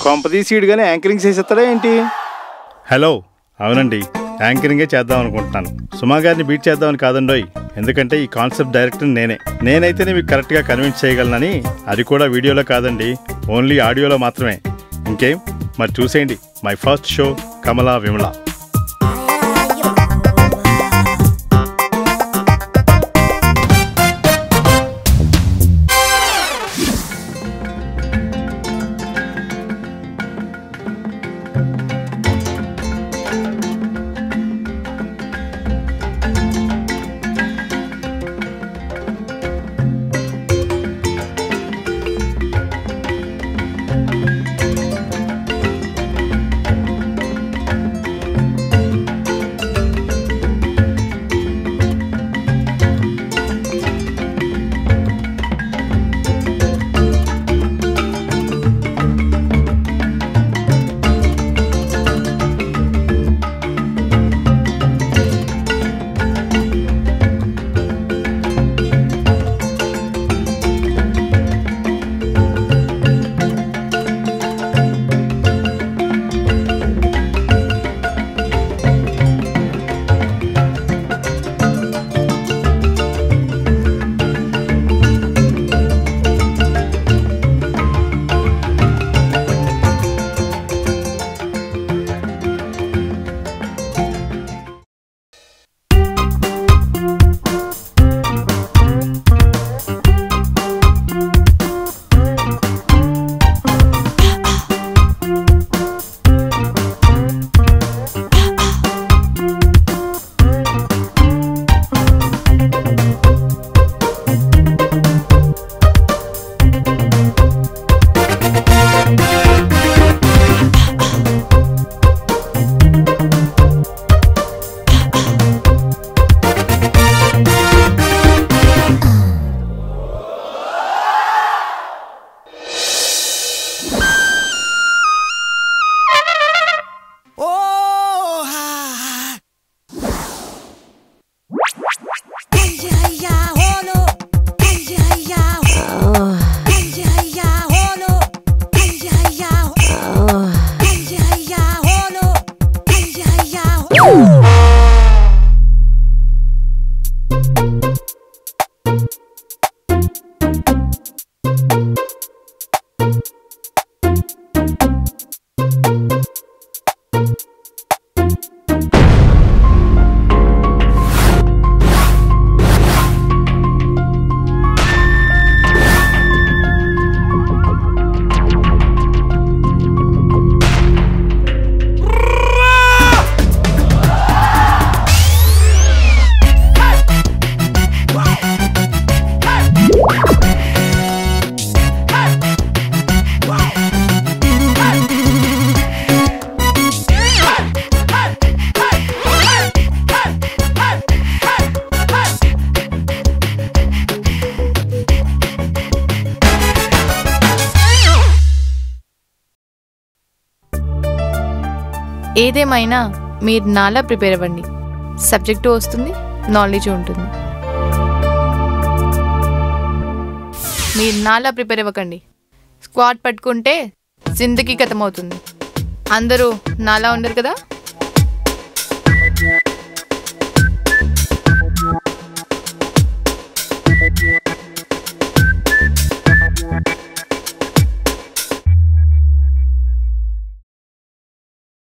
కొంపదీసీడుగానే anchoring చేసేస్తారా ఏంటి? Hello, అవునండి, యాంకరింగే చేద్దాం అనుకుంటున్నాను. సుమా గారిని బీట్ చేద్దామని కాదండోయ్. ఎందుకంటే ఈ కాన్సెప్ట్ డైరెక్టర్ నేనైతేనే మీకు కరెక్ట్గా కన్విన్స్ చేయగలనని. అది కూడా వీడియోలో కాదండి, ఓన్లీ ఆడియోలో మాత్రమే. ఇంకేం, మరి చూసేయండి my first show Kamala Vimala. ఏదేమైనా మీరు నాలా ప్రిపేర్ అవ్వండి. సబ్జెక్టు వస్తుంది, నాలెడ్జ్ ఉంటుంది. మీరు నాలా ప్రిపేర్ అవ్వకండి. స్క్వాడ్ పట్టుకుంటే జిందగీ ఖతం అవుతుంది. అందరూ నాలా ఉండరు కదా.